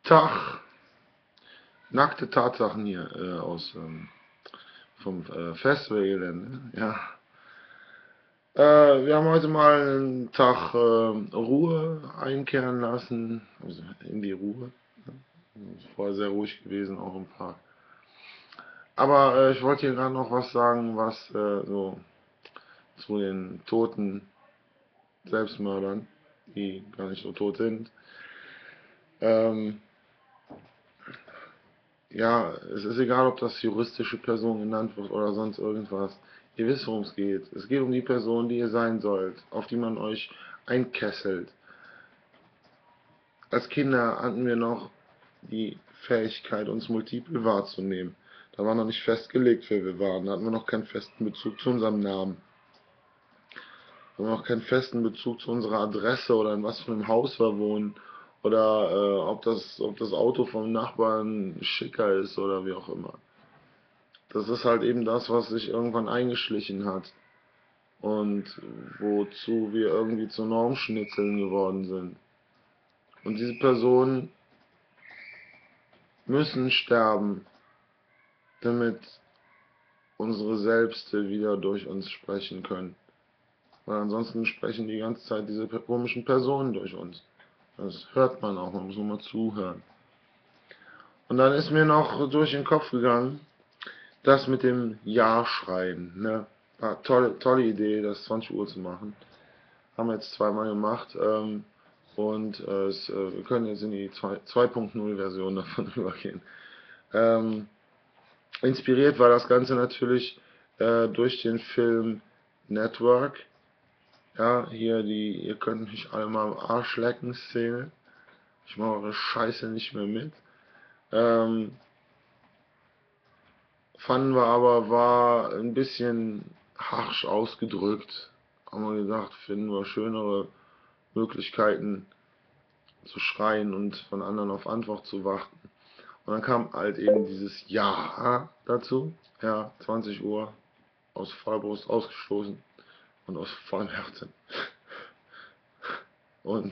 Tag, nackte Tatsachen hier vom Festivalgelände. Ja. Wir haben heute mal einen Tag Ruhe einkehren lassen, also in die Ruhe. Es ist vorher sehr ruhig gewesen, auch im Park. Aber ich wollte hier gerade noch was sagen, was so zu den toten Selbstmördern, die gar nicht so tot sind. Ähm, Ja, es ist egal, ob das juristische Person genannt wird oder sonst irgendwas. Ihr wisst, worum es geht. Es geht um die Person, die ihr sein sollt, auf die man euch einkesselt. Als Kinder hatten wir noch die Fähigkeit, uns multiple wahrzunehmen. Da war noch nicht festgelegt, wer wir waren. Da hatten wir noch keinen festen Bezug zu unserem Namen. Da hatten wir noch keinen festen Bezug zu unserer Adresse oder in was für einem Haus wir wohnen. Oder ob das Auto vom Nachbarn schicker ist oder wie auch immer. Das ist halt eben das, was sich irgendwann eingeschlichen hat und wozu wir irgendwie zu Normschnitzeln geworden sind. Und diese Personen müssen sterben, damit unsere Selbste wieder durch uns sprechen können. Weil ansonsten sprechen die ganze Zeit diese komischen Personen durch uns. Das hört man auch, man muss nur mal zuhören. Und dann ist mir noch durch den Kopf gegangen, das mit dem Ja-Schreien. Ne? Tolle Idee, das 20 Uhr zu machen. Haben wir jetzt zweimal gemacht wir können jetzt in die 2.0 Version davon übergehen. Inspiriert war das Ganze natürlich durch den Film Network. Ja, hier ihr könnt mich alle mal am Arsch lecken Szene. Ich mache eure Scheiße nicht mehr mit. Fanden wir aber, war ein bisschen harsch ausgedrückt. Haben wir gesagt, finden wir schönere Möglichkeiten zu schreien und von anderen auf Antwort zu warten. Und dann kam halt eben dieses Ja dazu. Ja, 20 Uhr aus voller Brust ausgestoßen und aus vollem Herzen. Und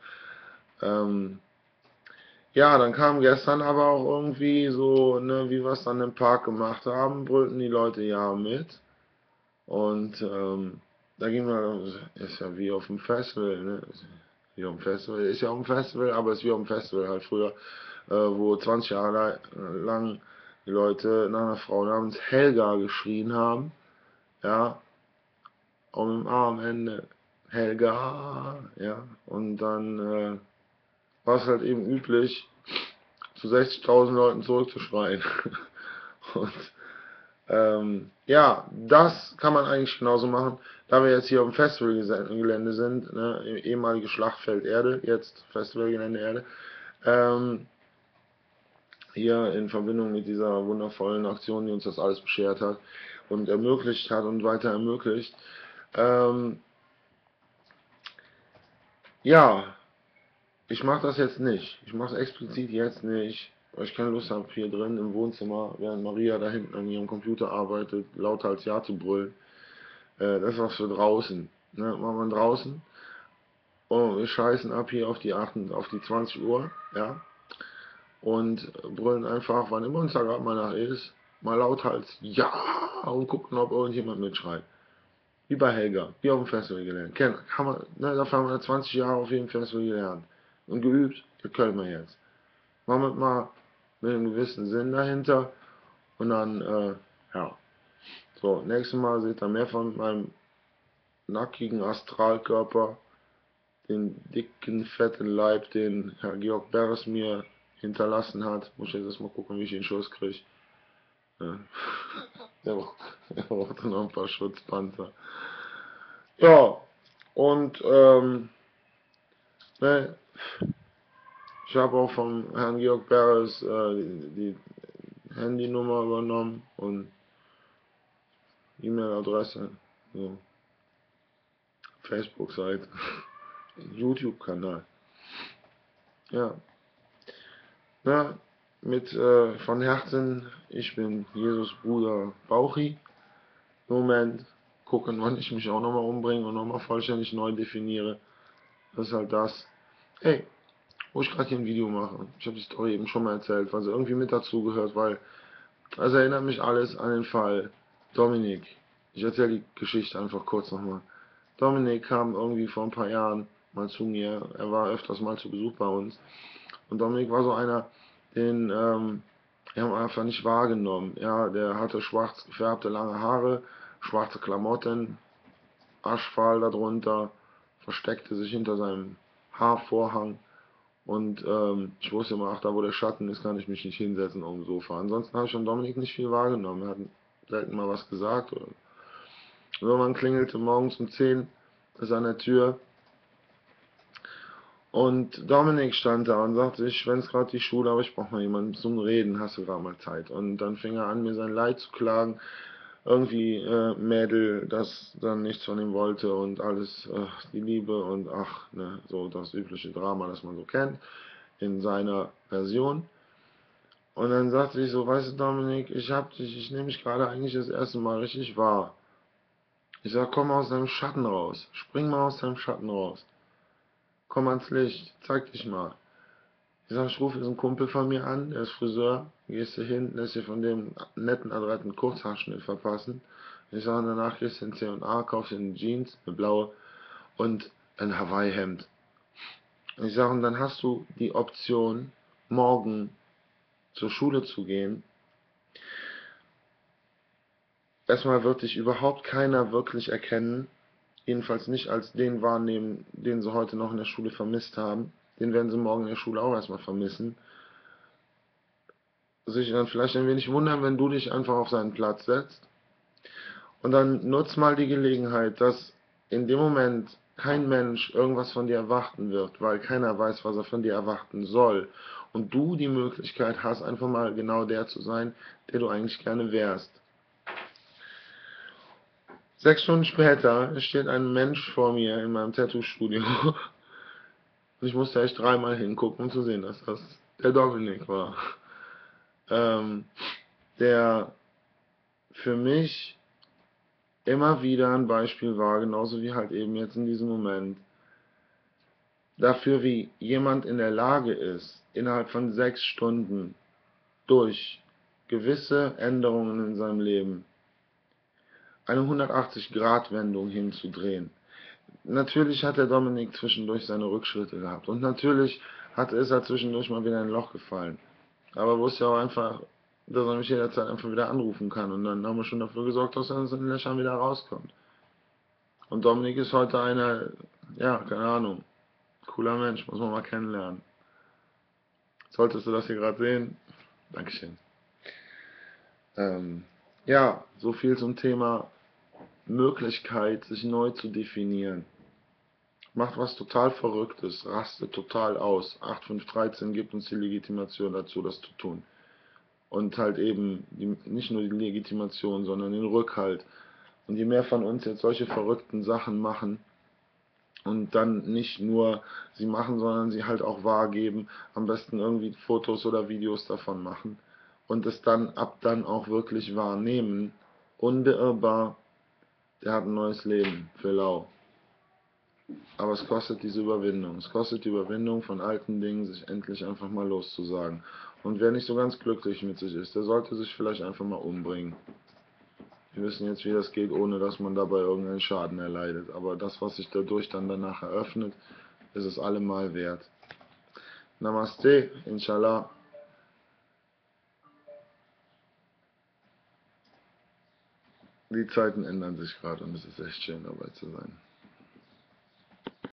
ja, dann kam gestern aber auch irgendwie so, ne, wie wir es dann im Park gemacht haben, brüllten die Leute Ja mit. Und da ging man, ist ja wie auf dem Festival, ne? Wie auf dem Festival, ist ja auf dem Festival, aber ist wie auf dem Festival halt früher, wo 20 Jahre lang die Leute nach einer Frau namens Helga geschrien haben, ja, und im A am Ende Helga, ja, und dann war es halt eben üblich, zu 60.000 Leuten zurückzuschreien. Und ja, das kann man eigentlich genauso machen. Da wir jetzt hier auf dem Festivalgelände sind, ne, ehemalige Schlachtfeld Erde, jetzt Festivalgelände Erde, hier in Verbindung mit dieser wundervollen Aktion, die uns das alles beschert hat und ermöglicht hat und weiter ermöglicht. Ja, ich mache das jetzt nicht. Ich mache es explizit jetzt nicht, weil ich keine Lust habe, hier drin im Wohnzimmer, während Maria da hinten an ihrem Computer arbeitet, lauter als Ja zu brüllen. Das ist was für draußen. Ne? Machen wir draußen. Und wir scheißen ab hier auf die 20 Uhr, ja. Und brüllen einfach, wann immer uns da gerade mal nach ist, mal lauthals Ja und gucken, ob irgendjemand mitschreit. Wie bei Helga, wie auf dem Festival gelernt. Dafür haben wir 20 Jahre auf jedem Festival gelernt. Und geübt, das können wir jetzt. Machen wir mal mit einem gewissen Sinn dahinter. Und dann, ja. So, nächstes Mal seht ihr mehr von meinem nackigen Astralkörper, den dicken, fetten Leib, den Herr Georg Beres mir hinterlassen hat. Muss ich jetzt erstmal gucken, wie ich den Schuss kriege. Ja. Der braucht noch ein paar Schutzpanzer. Ja, und ne, ich habe auch vom Herrn Georg Beres die Handynummer übernommen und E-Mail-Adresse, so, Facebook-Seite, YouTube-Kanal. Ja, na, von Herzen, ich bin Jesus Bruder Bauchi. Im Moment gucken, wann ich mich auch nochmal umbringe und nochmal vollständig neu definiere. Das ist halt das. Hey, wo ich gerade hier ein Video mache. Ich habe die Story eben schon mal erzählt, weil sie irgendwie mit dazu gehört, weil es erinnert mich alles an den Fall Dominik. Ich erzähle die Geschichte einfach kurz nochmal. Dominik kam irgendwie vor ein paar Jahren mal zu mir. Er war öfters mal zu Besuch bei uns. Und Dominik war so einer, den wir haben einfach nicht wahrgenommen. Ja, der hatte schwarz gefärbte lange Haare, schwarze Klamotten, Aschfahl darunter, versteckte sich hinter seinem Haarvorhang. Und ich wusste immer, ach, da wo der Schatten ist, kann ich mich nicht hinsetzen auf dem Sofa. Ansonsten habe ich von Dominik nicht viel wahrgenommen. Er hat selten mal was gesagt. Oder irgendwann klingelte morgens um 10 ist an der Tür. Und Dominik stand da und sagte, ich schwänze gerade die Schule, aber ich brauche mal jemanden zum Reden, hast du gerade mal Zeit? Und dann fing er an, mir sein Leid zu klagen. Irgendwie Mädel, das dann nichts von ihm wollte und alles, die Liebe und ach, ne, so das übliche Drama, das man so kennt, in seiner Version. Und dann sagte ich so, weißt du Dominik, ich nehme mich gerade eigentlich das erste Mal richtig wahr. Ich sag, komm aus deinem Schatten raus, spring mal aus deinem Schatten raus. Komm ans Licht, zeig dich mal. Ich sag, ich rufe jetzt einen Kumpel von mir an, der ist Friseur. Gehst du hin, lässt dir von dem netten, adretten Kurzhaarschnitt verpassen. Ich sag, danach gehst du in C&A, kaufst dir eine Jeans, eine blaue und ein Hawaii-Hemd. Ich sag, und dann hast du die Option, morgen zur Schule zu gehen. Erstmal wird dich überhaupt keiner wirklich erkennen, jedenfalls nicht als den wahrnehmen, den sie heute noch in der Schule vermisst haben. Den werden sie morgen in der Schule auch erstmal vermissen. Sich dann vielleicht ein wenig wundern, wenn du dich einfach auf seinen Platz setzt. Und dann nutz mal die Gelegenheit, dass in dem Moment kein Mensch irgendwas von dir erwarten wird, weil keiner weiß, was er von dir erwarten soll. Und du die Möglichkeit hast, einfach mal genau der zu sein, der du eigentlich gerne wärst. 6 Stunden später steht ein Mensch vor mir in meinem Tattoo-Studio. Und ich musste echt dreimal hingucken, um zu sehen, dass das der Dominik war. Ähm, der für mich immer wieder ein Beispiel war, genauso wie halt eben jetzt in diesem Moment, dafür, wie jemand in der Lage ist, innerhalb von 6 Stunden durch gewisse Änderungen in seinem Leben eine 180-Grad-Wendung hinzudrehen. Natürlich hat der Dominik zwischendurch seine Rückschritte gehabt und natürlich ist er zwischendurch mal wieder in ein Loch gefallen. Aber wusste ja auch einfach, dass er mich jederzeit einfach wieder anrufen kann und dann haben wir schon dafür gesorgt, dass er aus den Löchern wieder rauskommt. Und Dominik ist heute einer, ja, keine Ahnung, cooler Mensch, muss man mal kennenlernen. Solltest du das hier gerade sehen, Dankeschön. Ja, so viel zum Thema Möglichkeit, sich neu zu definieren. Macht was total Verrücktes, rastet total aus. 8513 gibt uns die Legitimation dazu, das zu tun. Und halt eben nicht nur die Legitimation, sondern den Rückhalt. Und je mehr von uns jetzt solche verrückten Sachen machen und dann nicht nur sie machen, sondern sie halt auch wahrgeben, am besten irgendwie Fotos oder Videos davon machen und es dann ab dann auch wirklich wahrnehmen, unbeirrbar, der hat ein neues Leben für lau. Aber es kostet diese Überwindung. Es kostet die Überwindung von alten Dingen, sich endlich einfach mal loszusagen. Und wer nicht so ganz glücklich mit sich ist, der sollte sich vielleicht einfach mal umbringen. Wir wissen jetzt, wie das geht, ohne dass man dabei irgendeinen Schaden erleidet. Aber das, was sich dadurch dann danach eröffnet, ist es allemal wert. Namaste, Inshallah. Die Zeiten ändern sich gerade und es ist echt schön dabei zu sein.